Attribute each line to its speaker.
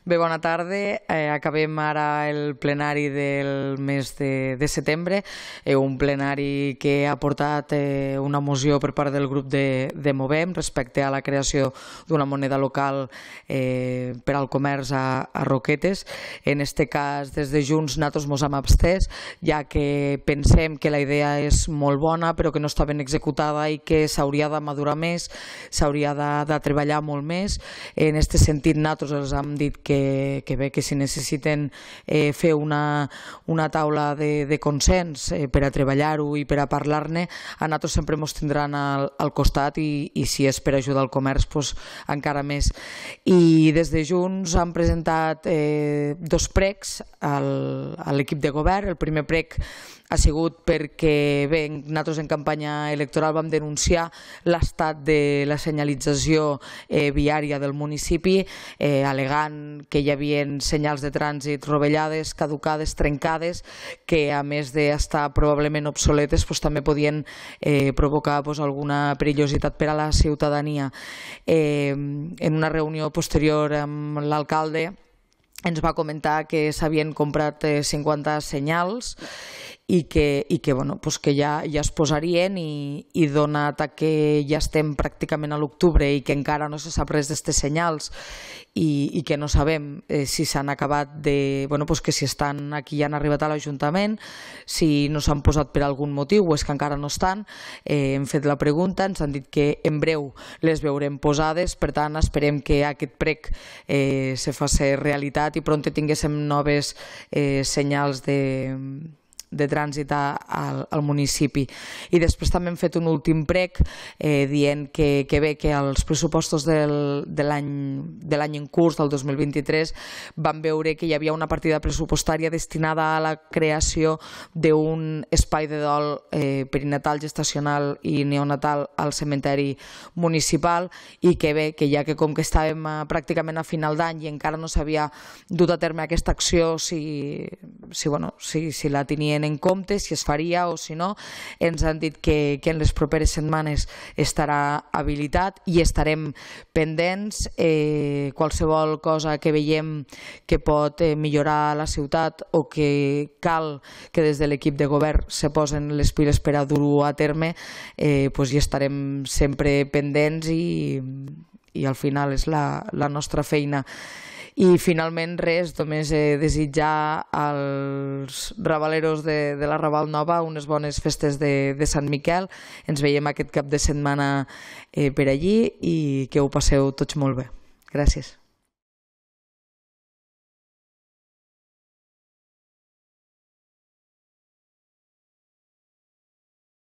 Speaker 1: Bé, bona tarda. Acabem ara el plenari del mes de setembre, un plenari que ha portat una moció per part del grup de Movem respecte a la creació d'una moneda local per al comerç a Roquetes. En aquest cas, des de Junts, nosaltres ens hem abstès, ja que pensem que la idea és molt bona, però que no està ben executada i que s'hauria de madurar més, s'hauria de treballar molt més. En aquest sentit, nosaltres els hem dit que bé, que si necessiten fer una taula de consens per a treballar-ho i per a parlar-ne, a nosaltres sempre ens tindran al costat i si és per ajudar al comerç, doncs encara més. I des de Junts han presentat dos pregs a l'equip de govern. El primer prec ha sigut perquè bé, nosaltres en campanya electoral vam denunciar l'estat de la senyalització viària del municipi, al·legant que hi havia senyals de trànsit rovellades, caducades, trencades, que a més d'estar probablement obsoletes també podien provocar alguna perillositat per a la ciutadania. En una reunió posterior amb l'alcalde ens va comentar que s'havien comprat 50 senyals i que ja es posarien, i donat que ja estem pràcticament a l'octubre i que encara no se sap res d'aquestes senyals i que no sabem si s'han acabat que si estan aquí i han arribat a l'Ajuntament, si no s'han posat per algun motiu o és que encara no estan, hem fet la pregunta, ens han dit que en breu les veurem posades. Per tant, esperem que aquest prec se faci realitat i pront tinguéssim noves senyals de trànsit al municipi. I després també hem fet un últim prec dient que bé, que els pressupostos de l'any en curs, del 2023, van veure que hi havia una partida pressupostària destinada a la creació d'un espai de dol perinatal, gestacional i neonatal al cementeri municipal, i que bé, que ja que com que estàvem pràcticament a final d'any i encara no s'havia dut a terme aquesta acció, si la tenien en compte, si es faria o si no. Ens han dit que en les properes setmanes estarà habilitat i estarem pendents. Qualsevol cosa que veiem que pot millorar la ciutat o que cal que des de l'equip de govern se posen les piles per a dur-ho a terme, hi estarem sempre pendents i al final és la nostra feina. I finalment res, només desitjar als rabaleros de la Raval Nova unes bones festes de Sant Miquel. Ens veiem aquest cap de setmana per allí i que ho passeu tots molt bé. Gràcies.